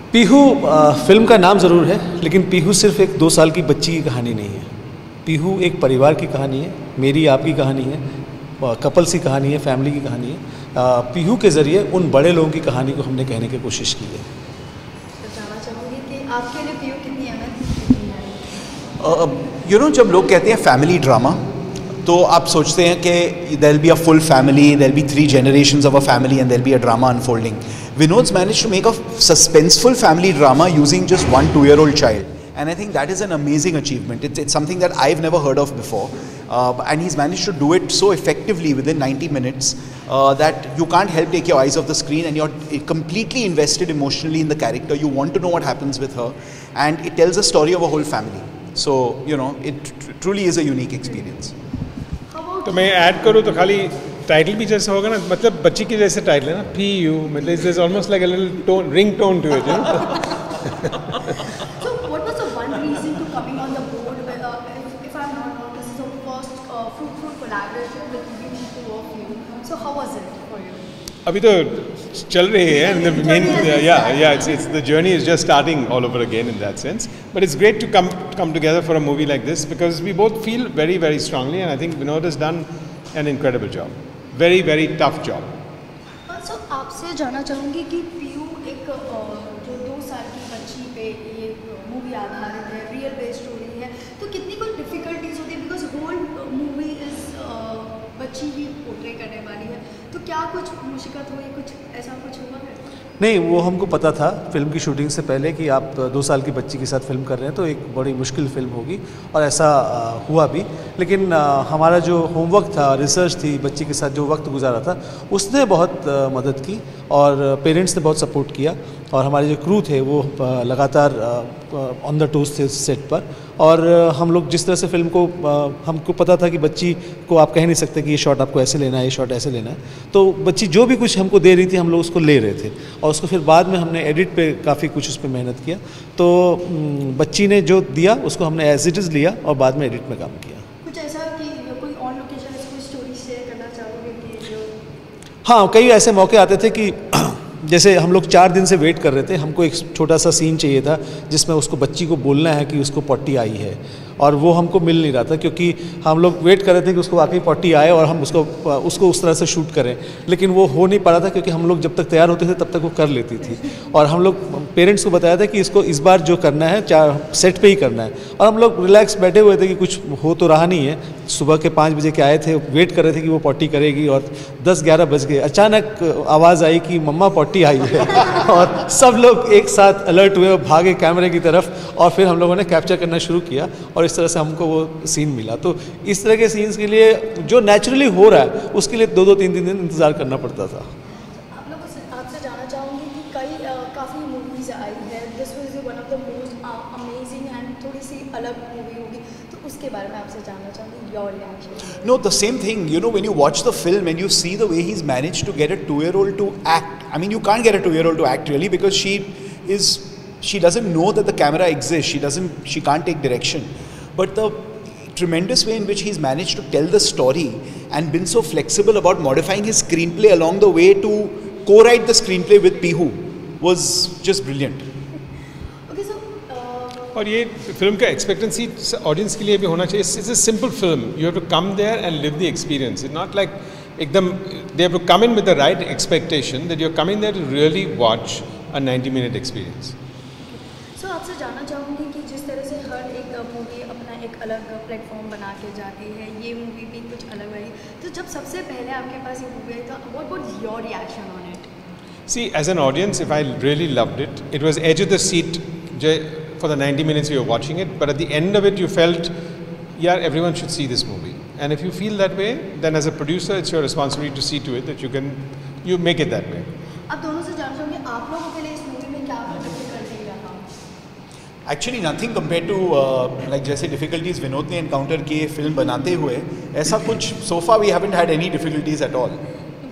Pihu film का नाम ज़रूर है, लेकिन पीहू सिर्फ एक 2 साल की बच्ची की कहानी नहीं है। पीहू एक परिवार की कहानी है, मेरी आपकी कहानी है, कपल्स की कहानी है, फैमिली की कहानी है। पीहू के ज़रिए उन बड़े लोगों की कहानी को हमने कहने की कोशिश की है। जानना चाहूँगी कि आपके लिए पीहू कितनी अहमियत? यू नो, जब लोग कहते हैं फैमिली ड्रामा तो आप सोचते हैं कि there will be a full family, there will be 3 generations of a family and there'll be a drama unfolding. Vinod's managed to make a suspenseful family drama using just one 2-year-old child, and I think that is an amazing achievement. It's something that I've never heard of before, and he's managed to do it so effectively within 90 minutes that you can't help take your eyes off the screen, and you're completely invested emotionally in the character. You want to know what happens with her, and it tells a story of a whole family. So you know, it truly is a unique experience. तो मैं add करूँ तो खाली title भी जैसे होगा ना, मतलब बच्ची के जैसे टाइटल है ना, PU, मतलब it's almost like a little tone, ring tone to it, you know. So what was the one reason to coming on the board with, if I'm not wrong, this is the first fruitful collaboration between the two of you. So how was it for you? अभी तो चल रही है, and the main, it's the journey is just starting all over again in that sense. But it's great to come together for a movie like this because we both feel very, very strongly, and I think Vinod has done an incredible job. Very, very tough job. So आपसे जानना चाहूँगी कि PU एक जो 2 साल की बच्ची पे ये मूवी आधारित है, रियल बेस्ड स्टोरी है, तो कितनी कोई डिफिकल्टीज होती है बिकॉज होल मूवी इज बच्ची ही पोर्ट्रे करने वाली है, तो क्या कुछ मुश्किल हुई, कुछ ऐसा कुछ हुआ है? नहीं, वो हमको पता था फिल्म की शूटिंग से पहले कि आप 2 साल की बच्ची के साथ फिल्म कर रहे हैं तो एक बड़ी मुश्किल फिल्म होगी, और ऐसा हुआ भी। लेकिन हमारा जो होमवर्क था, रिसर्च थी, बच्ची के साथ जो वक्त गुजारा था, उसने बहुत मदद की, और पेरेंट्स ने बहुत सपोर्ट किया, और हमारे जो क्रू थे वो लगातार ऑन द टोज थे सेट पर। और हम लोग जिस तरह से फिल्म को, हमको पता था कि बच्ची को आप कह नहीं सकते कि ये शॉट आपको ऐसे लेना है, ये शॉट ऐसे लेना है, तो बच्ची जो भी कुछ हमको दे रही थी हम लोग उसको ले रहे थे, और उसको फिर बाद में हमने एडिट पे काफ़ी कुछ उस पर मेहनत किया। तो बच्ची ने जो दिया उसको हमने एज इट इज़ लिया और बाद में एडिट में काम किया। कुछ ऐसा कि कोई ऑन लोकेशन ऐसी कोई स्टोरी शेयर करना चाहोगे कि जो? हाँ, कई ऐसे मौके आते थे कि जैसे हम लोग 4 दिन से वेट कर रहे थे, हमको एक छोटा सा सीन चाहिए था जिसमें उसको बच्ची को बोलना है कि उसको पॉटी आई है, और वो हमको मिल नहीं रहा था क्योंकि हम लोग वेट कर रहे थे कि उसको वाकई पॉटी आए और हम उसको उस तरह से शूट करें, लेकिन वो हो नहीं पा रहा था क्योंकि हम लोग जब तक तैयार होते थे तब तक वो कर लेती थी। और हम लोग पेरेंट्स को बताया था कि इसको इस बार जो करना है सेट पे ही करना है, और हम लोग रिलैक्स बैठे हुए थे कि कुछ हो तो रहा नहीं है। सुबह के 5 बजे के आए थे, वेट कर रहे थे कि वो पॉटी करेगी, और 10-11 बज गए, अचानक आवाज़ आई कि मम्मा पॉटी आई है और सब लोग एक साथ अलर्ट हुए और भागे कैमरे की तरफ, और फिर हम लोगों ने कैप्चर करना शुरू किया, और इस तरह से हमको वो सीन मिला। तो इस तरह के सीन्स के लिए जो नेचुरली हो रहा है उसके लिए 2-3 दिन इंतज़ार करना पड़ता था। आप लोग आपसे जानना चाहूँगी कि काफ़ी मूवीज़ आई है, this was one of the most amazing and थोड़ी सी अलग मूवी होगी, तो उसके बारे में आपसे जानना चाहूँगी, your reaction. No, the same thing. You know, when you watch the film and you see the way he's managed to get a 2-year-old to act. I mean, you can't get a 2-year-old to act really because she doesn't know that the camera exists. She can't take direction. But the tremendous way in which he's managed to tell the story and been so flexible about modifying his screenplay along the way to co-write the screenplay with Pihu was just brilliant. Okay, so और ये film का expectancy audience के लिए भी होना चाहिए. It's a simple film, you have to come there and live the experience. It's not like एकदम they have to come in with the right expectation that you are coming there to really watch a 90-minute experience. So आपसे जानना चाहूँगी कि जिस तरह से हर एक movie अपना एक अलग प्लेटफॉर्म बना के जाती है, ये मूवी भी कुछ अलग आई, तो जब सबसे पहले आपके पास ये मूवी आई तो what was your reaction on it? See, as an audience, if I really loved it, it was edge of the seat for the 90 minutes you were watching it, but at the end of it you felt, yeah, everyone should see this movie. And if you feel that way, then as a producer, it's your responsibility to see to it that you make it that way. आप दोनों से जानना चाहूँगी, आप लोगों के लिए इस मूवी में क्या डिफिकल्टी रहा? Actually nothing compared to like जैसे difficulties विनोद ने encounter किए फिल्म बनाते हुए, ऐसा कुछ so far we haven't had any difficulties at all.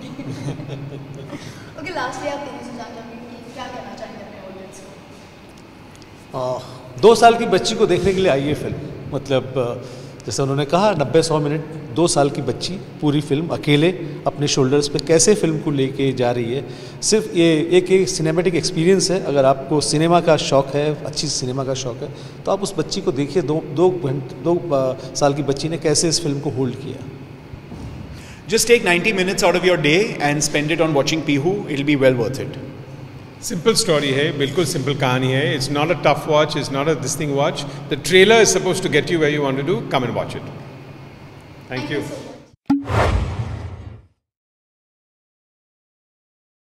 Okay, lastly आप दोनों से जानना चाहूँगी कि क्या कहना चाहेंगे अपने ऑडियंस को? 2 साल की बच्ची को देखने के लिए आई ये फिल्म, मतलब जैसे उन्होंने कहा 90-100 मिनट 2 साल की बच्ची पूरी फिल्म अकेले अपने शोल्डर्स पे कैसे फिल्म को लेके जा रही है। सिर्फ ये एक सिनेमैटिक एक्सपीरियंस है। अगर आपको सिनेमा का शौक़ है, अच्छी सिनेमा का शौक़ है, तो आप उस बच्ची को देखिए। 2 साल की बच्ची ने कैसे इस फिल्म को होल्ड किया। Just take 90 minutes out of your day and spend it on watching Pihu. It'll be well worth it. Simple story है, बिल्कुल simple कहानी है. It's not a tough watch, it's not a this thing watch. The trailer is supposed to get you where you want to do. Come and watch it. Thank you. so much.